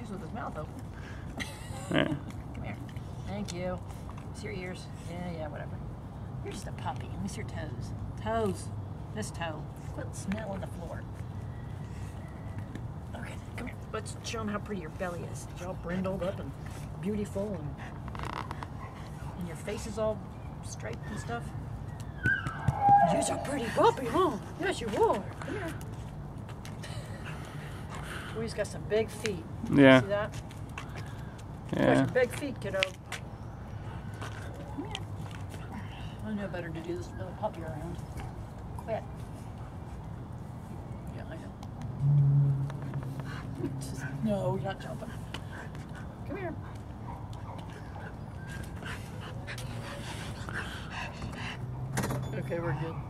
with his mouth open. Yeah. Come here. Thank you. See your ears. Yeah, whatever. You're just a puppy. Let me see your toes. Toes. This toe. Quit smelling the floor. Okay, come here. Let's show them how pretty your belly is. It's all brindled up and beautiful, and your face is all striped and stuff. You're a pretty puppy, huh? Yes, you are. Come here. Oh, he's got some big feet. Yeah. See that? Yeah. Got some big feet, kiddo. Come here. I know better to do this with a puppy around. Quit. Yeah, I know. No, you're not jumping. Come here. Okay, we're good.